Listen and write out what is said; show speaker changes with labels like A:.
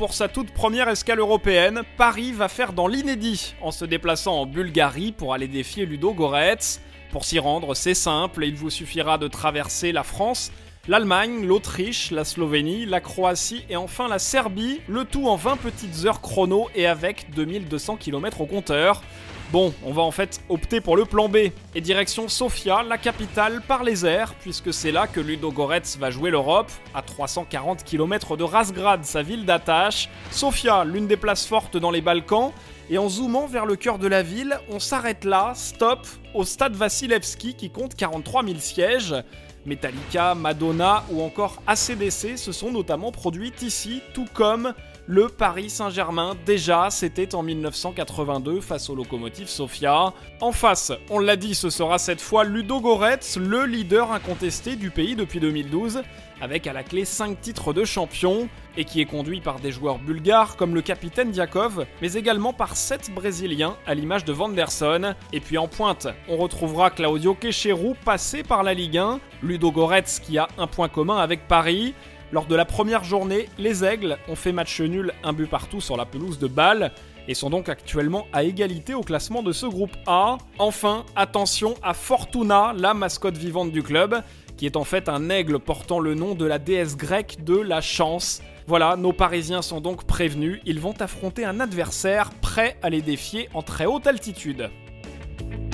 A: pour sa toute première escale européenne, Paris va faire dans l'inédit en se déplaçant en Bulgarie pour aller défier Ludogorets. Pour s'y rendre, c'est simple, il vous suffira de traverser la France, l'Allemagne, l'Autriche, la Slovénie, la Croatie et enfin la Serbie, le tout en 20 petites heures chrono et avec 2200 km au compteur. Bon, on va en fait opter pour le plan B, et direction Sofia, la capitale, par les airs, puisque c'est là que Ludogorets va jouer l'Europe, à 340 km de Razgrad, sa ville d'attache. Sofia, l'une des places fortes dans les Balkans, et en zoomant vers le cœur de la ville, on s'arrête là, stop, au stade Vassilevski qui compte 43 000 sièges. Metallica, Madonna ou encore AC/DC se sont notamment produites ici, tout comme le Paris Saint-Germain, déjà, c'était en 1982 face au Lokomotiv Sofia. En face, on l'a dit, ce sera cette fois Ludogorets, le leader incontesté du pays depuis 2012, avec à la clé 5 titres de champion, et qui est conduit par des joueurs bulgares comme le capitaine Diakov, mais également par 7 Brésiliens, à l'image de Vanderson. Et puis en pointe, on retrouvera Claudio Queijeru, passé par la Ligue 1, Ludogorets qui a un point commun avec Paris. Lors de la première journée, les Aigles ont fait match nul, un but partout sur la pelouse de Bâle, et sont donc actuellement à égalité au classement de ce groupe A. Enfin, attention à Fortuna, la mascotte vivante du club, qui est en fait un aigle portant le nom de la déesse grecque de la chance. Voilà, nos Parisiens sont donc prévenus, ils vont affronter un adversaire prêt à les défier en très haute altitude.